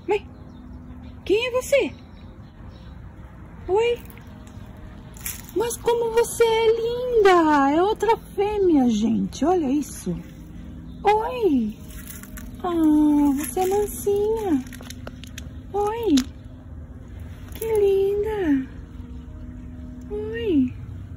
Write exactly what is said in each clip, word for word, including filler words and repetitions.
Mas quem é você? Oi? Mas como você é linda! É outra fêmea, gente. Olha isso. Oi! Ah, você é mansinha. Oi! Que linda! Oi!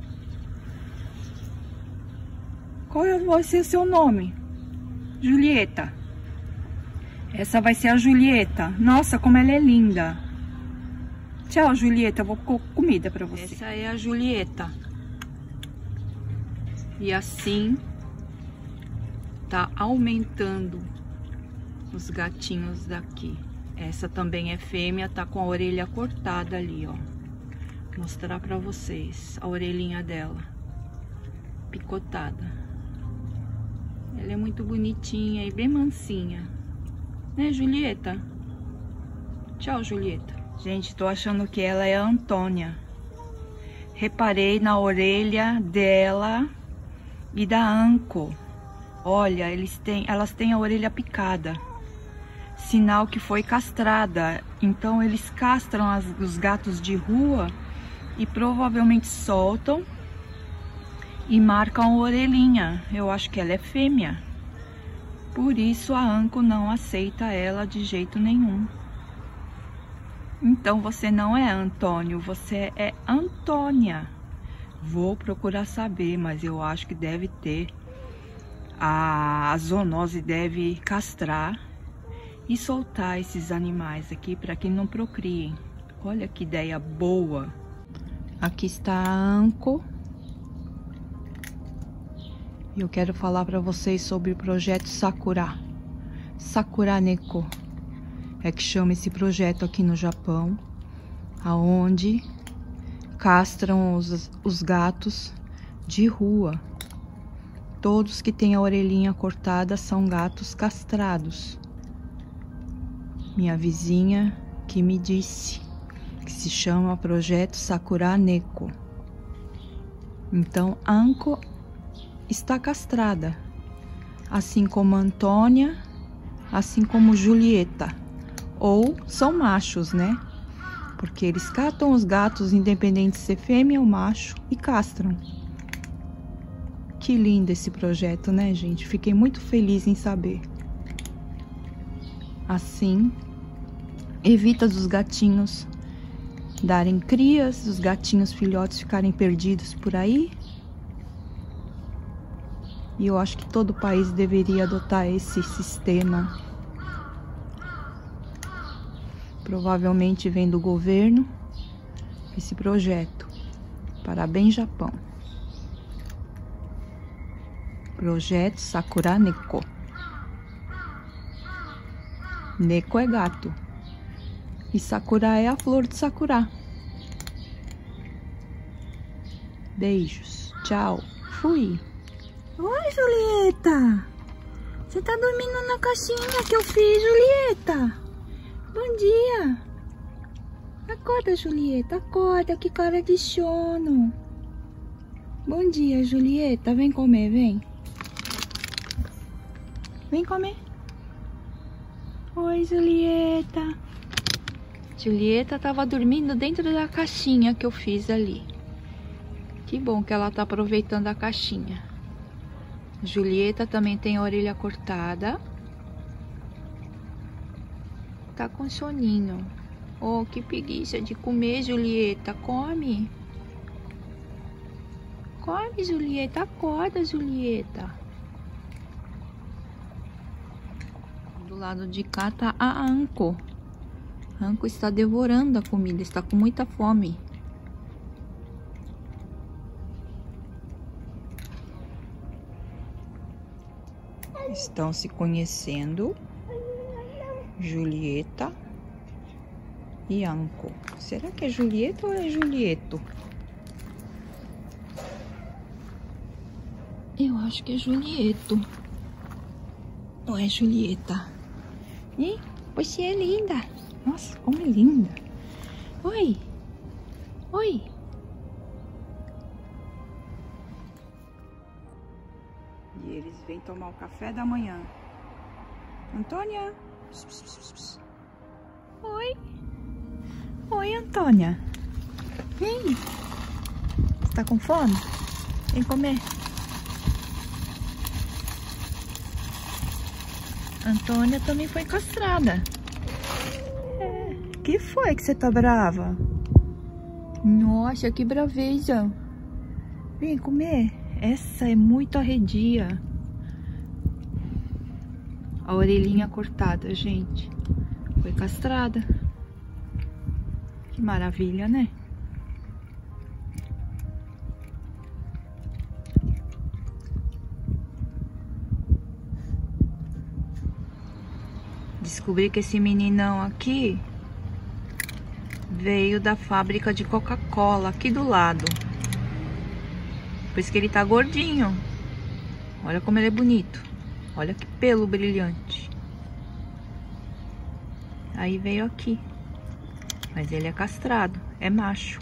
Qual vai ser o seu nome? Julieta. Essa vai ser a Julieta. Nossa, como ela é linda. Tchau, Julieta. Eu vou pôr comida pra você. Essa é a Julieta. E assim tá aumentando os gatinhos daqui. Essa também é fêmea, tá com a orelha cortada ali, ó. Vou mostrar pra vocês a orelhinha dela. Picotada. Ela é muito bonitinha e bem mansinha. Né, Julieta? Tchau, Julieta. Gente, tô achando que ela é a Antônia. Reparei na orelha dela e da Anko. Olha, eles têm, elas têm a orelha picada. Sinal que foi castrada. Então eles castram as, os gatos de rua e provavelmente soltam e marcam a orelhinha. Eu acho que ela é fêmea. Por isso a Anko não aceita ela de jeito nenhum. Então você não é Antônio, você é Antônia. Vou procurar saber, mas eu acho que deve ter. A zoonose deve castrar e soltar esses animais aqui para que não procriem. Olha que ideia boa. Aqui está a Anko. E eu quero falar para vocês sobre o projeto Sakura. Sakura Neko é que chama esse projeto aqui no Japão, aonde castram os, os gatos de rua. Todos que têm a orelhinha cortada são gatos castrados. Minha vizinha que me disse que se chama Projeto Sakura Neko. Então, Anko está castrada, assim como Antônia, assim como Julieta. Ou são machos, né? Porque eles catam os gatos, independente de ser fêmea ou macho, e castram. Que lindo esse projeto, né, gente? Fiquei muito feliz em saber. Assim, evita dos gatinhos darem crias, dos gatinhos filhotes ficarem perdidos por aí. E eu acho que todo o país deveria adotar esse sistema. Provavelmente vem do governo esse projeto. Parabéns, Japão. Projeto Sakura Neko. Neko é gato. E Sakura é a flor de Sakura. Beijos. Tchau. Fui. Oi, Julieta. Você tá dormindo na caixinha que eu fiz, Julieta? Bom dia. Acorda, Julieta. Acorda, que cara de sono. Bom dia, Julieta. Vem comer, vem. Vem comer. Oi, Julieta. Julieta tava dormindo dentro da caixinha que eu fiz ali. Que bom que ela tá aproveitando a caixinha. Julieta também tem a orelha cortada. Tá com soninho. Oh, que preguiça de comer, Julieta. Come. Come, Julieta. Acorda, Julieta. Do lado de cá tá a Anko. A Anko está devorando a comida. Está com muita fome. Estão se conhecendo. Julieta e Anko. Será que é Julieta ou é Julieto? Eu acho que é Julieto. Ou é Julieta? Ih, você é linda. Nossa, como é linda. Oi. Oi. E eles vêm tomar o café da manhã. Antônia. Pss, pss, pss, pss. Vem, Antônia. Vem. Você tá com fome? Vem comer. Antônia também foi castrada. É. Que foi que você tá brava? Nossa, que braveza. Vem comer. Essa é muito arredia. A orelhinha cortada, gente. Foi castrada. Que maravilha, né? Descobri que esse meninão aqui veio da fábrica de Coca-Cola, aqui do lado. Por isso que ele tá gordinho. Olha como ele é bonito. Olha que pelo brilhante. Aí veio aqui. Mas ele é castrado, é macho.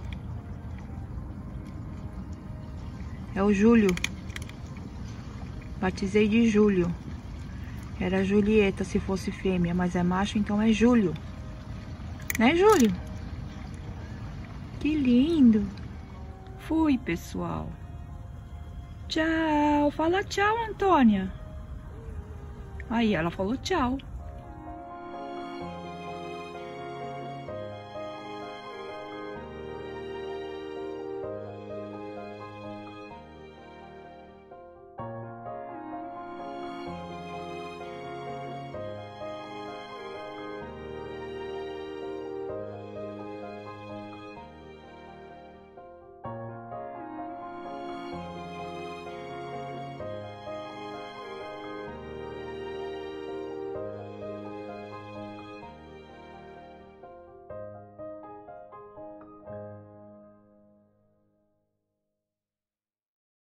É o Júlio. Batizei de Júlio. Era Julieta se fosse fêmea, mas é macho, então é Júlio. Né, Júlio? Que lindo. Fui, pessoal. Tchau. Fala tchau, Antônia. Aí, ela falou tchau.